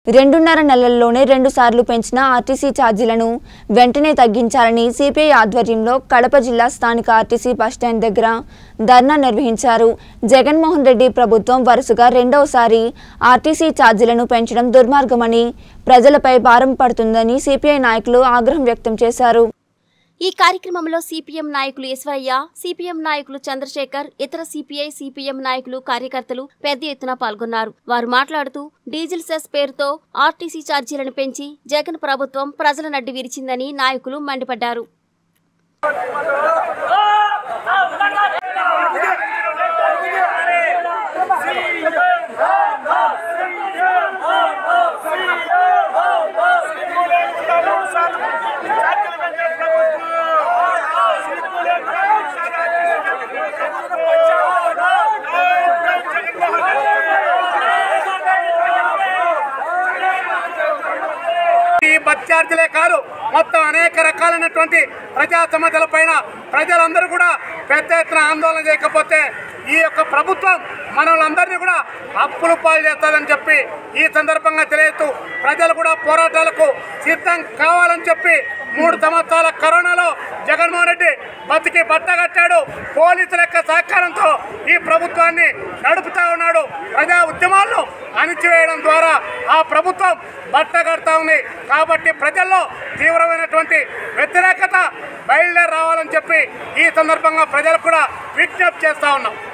2.5 నెలల్లోనే 2 సార్లు పెంచిన ఆర్టీసీ ఛార్జీలను వెంటనే తగ్గించాలని సిపిఐ ఆధ్వర్యంలో కడప జిల్లా స్థానిక ఆర్టీసీ బస్టాండ్ దగ్గర ధర్నా నిర్వహించారు. జగన్మోహన్ రెడ్డి ప్రభుత్వం వరుసగా రెండవసారి ఆర్టీసీ ఛార్జీలను పెంచడం దుర్మార్గమని, ప్రజలపై భారం పడుతుందని సిపిఐ నాయకులు ఆగ్రహం వ్యక్తం చేశారు. ఈ కార్యక్రమంలో సిపిఎం నాయకులు ఈశ్వరయ్య, సిపిఎం నాయకులు చంద్రశేఖర్, ఇతర సిపిఐ, సిపిఎం నాయకులు, కార్యకర్తలు పెద్ద ఎత్తున పాల్గొన్నారు. వారు మాట్లాడుతూ డీజిల్ సెస్ పేరుతో ఆర్టీసీ ఛార్జీలను పెంచి జగన్ ప్రభుత్వం ప్రజల నడ్డి విరిచిందని నాయకులు మండిపడ్డారు. బస్ ఛార్జీలే కాదు, మొత్తం అనేక రకాలైనటువంటి ప్రజా సమస్యలపైన ప్రజలందరూ కూడా పెద్ద ఎత్తున ఆందోళన చేయకపోతే ఈ యొక్క ప్రభుత్వం మనలందరినీ కూడా అప్పులు పాలు చేస్తుందని చెప్పి ఈ సందర్భంగా తెలియజేస్తూ ప్రజలు కూడా పోరాటాలకు సిద్ధం కావాలని చెప్పి 3 సంవత్సరాల కరోనాలో జగన్మోహన్ రెడ్డి బతికి బట్టగట్టాడు. పోలీసుల యొక్క సహకారంతో ఈ ప్రభుత్వాన్ని నడుపుతా ఉన్నాడు. ప్రజా ఉద్యమాలను అణిచివేయడం ద్వారా ఆ ప్రభుత్వం బట్టగడతా ఉంది. కాబట్టి ప్రజల్లో తీవ్రమైనటువంటి వ్యతిరేకత బయలుదేరి రావాలని చెప్పి ఈ సందర్భంగా ప్రజలకు కూడా విజ్ఞప్తి చేస్తా ఉన్నాం.